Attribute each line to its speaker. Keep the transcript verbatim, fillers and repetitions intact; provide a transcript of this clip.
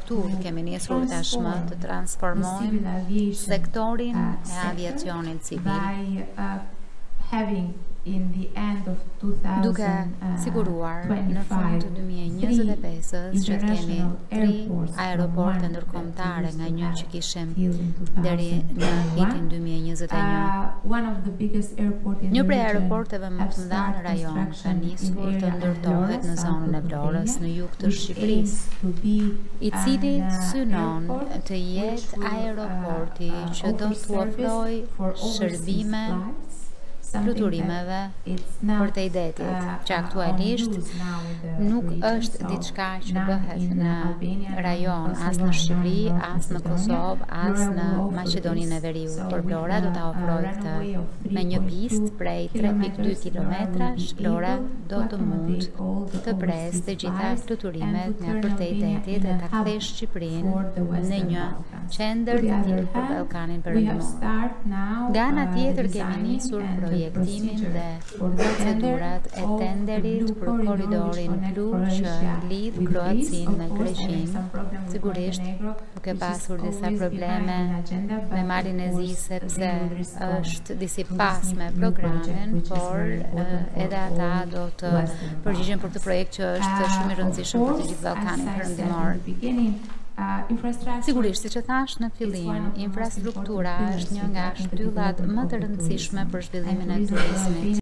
Speaker 1: këtu kemi nisur tashmë të transformojmë sektorin e aviacionit civil, duke siguruar në fund të dy mijë e njëzet e pesës që të kemi tri aeroporte ndërkombëtare nga një që kishim deri në vitin dy mijë e njëzet e një. Një prej aeroporteve më të mëdha në rajon ka nisur të ndërtohet në zonën e Vlorës në jug të Shqipërisë, i cili synon të jetë aeroporti që do të ofrojë shërbime fluturimeve përtej detit, që aktualisht nuk është diçka që bëhet në rajon, as në Shqipëri, as në Kosovë, as në Maqedoninë e Veriut. Por Vlora do ta ofrojë këtë me një pistë prej tre pikë dy kilometrash. Vlora do të mund të presë të gjitha fluturimet nga përtej detit dhe ta kthejë Shqipërinë në një qendër të tillë për Ballkanin Perëndimor. Nga ana tjetër kemi nisur projektimin dhe procedurat e tenderit për korridorin blu që lidh Kroacinë me Greqinë. Sigurisht duke pasur disa probleme me marrjen e zi sepse është disi pas me programin, por edhe ata do të përgjigjen për këtë projekt që është shumë i rëndësishëm për të gjithë Ballkanin Perëndimor. Sigurisht, siç e thash në fillim, infrastruktura është një nga shtyllat më të rëndësishme për zhvillimin e turizmit.